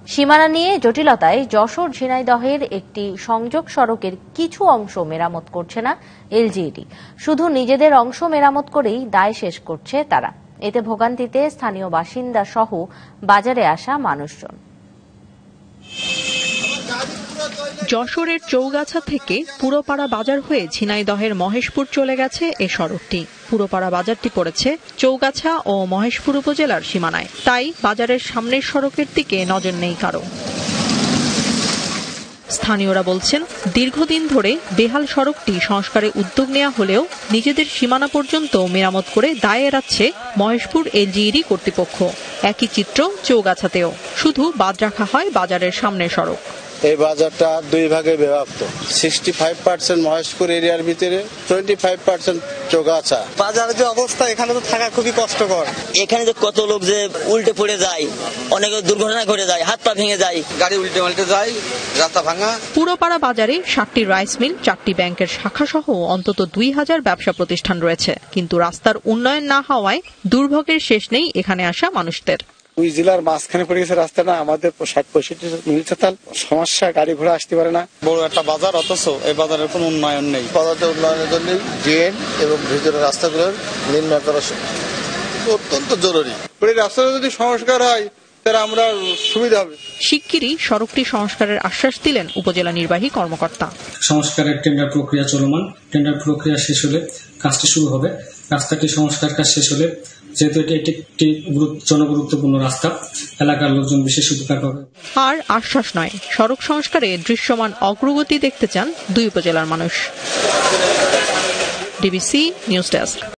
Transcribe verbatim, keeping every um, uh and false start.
সীমানা নিয়ে জটিলতায় যশোর ঝিনাইদহের একটি সংযোগ সড়কের কিছু অংশ মেরামত করছে না এলজিইডি। শুধু নিজেদের অংশ মেরামত করেই দায় শেষ করছে তারা। এতে ভোগান্তিতে স্থানীয় বাসিন্দা সহ বাজারে আসা মানুষজন। যশোরের চৌগাছা থেকে পুরোপাড়া বাজার হয়ে ঝিনাইদহের মহেশপুর চলে গেছে এ সড়কটি। পুরোপাড়া বাজারটি পড়েছে চৌগাছা ও মহেশপুর উপজেলার সীমানায়, তাই বাজারের সামনের সড়কের দিকে নজর নেই কারো। স্থানীয়রা বলছেন, দীর্ঘদিন ধরে বেহাল সড়কটি সংস্কারে উদ্যোগ নেওয়া হলেও নিজেদের সীমানা পর্যন্ত মেরামত করে দায় এড়াচ্ছে মহেশপুর এলজিইডি কর্তৃপক্ষ। একই চিত্র চৌগাছাতেও, শুধু বাদ রাখা হয় বাজারের সামনের সড়ক। এই বাজারটা দুই ভাগে বিভক্ত। সিক্সটি ফাইভ পার্সেন্ট মহেশপুর এরিয়ার ভিতরে, টোয়েন্টি ফাইভ পার্সেন্ট চৌগাছা। বাজারের যে অবস্থা, এখানে তো থাকা খুবই কষ্টকর। এখানে যে কত লোক যে উল্টে পড়ে যায়, অনেক দুর্ঘটনা ঘটে যায়, হাত পা ভেঙে যায়, গাড়ি উল্টে পাল্টে যায়, রাস্তা ভাঙা। পুরোপাড়া বাজারে সাতটি রাইস মিল, চারটি ব্যাংকের শাখা সহ অন্তত দুই হাজার ব্যবসা প্রতিষ্ঠান রয়েছে। কিন্তু রাস্তার উন্নয়ন না হওয়ায় দুর্ভোগের শেষ নেই এখানে আসা মানুষদের। দুই জেলার মাঝখানে পড়ে গেছে রাস্তাটা, আমাদের ষাট পঁয়ষট্টি মিনিটে তার সমস্যা, গাড়ি ঘোড়া আসতে পারে না। বড় একটা বাজার, অথচ এই বাজারের কোনো উন্নয়ন নেই। বাজারটা উন্নয়নের জন্য ড্রেন এবং ভিতরের রাস্তাগুলোর নির্মাণ করা অত্যন্ত জরুরি। এই রাস্তাটা যদি সংস্কার হয় তাহলে আমরা সুবিধা হবে। শিগগিরই সড়কটি সংস্কারের আশ্বাস দিলেন উপজেলা নির্বাহী কর্মকর্তা। সংস্কারের টেন্ডার প্রক্রিয়া চলমান, টেন্ডার প্রক্রিয়া শেষ হলে কাজটি শুরু হবে। রাস্তাটি সংস্কার কাজ শেষ হলে, যেহেতু এটি একটি জনগুরুত্বপূর্ণ রাস্তা, এলাকার লোকজন বিশেষ উপকার পাবে। আর আশ্বাস নয়, সড়ক সংস্কারে দৃশ্যমান অগ্রগতি দেখতে চান দুই উপজেলার মানুষ। DBC news desk.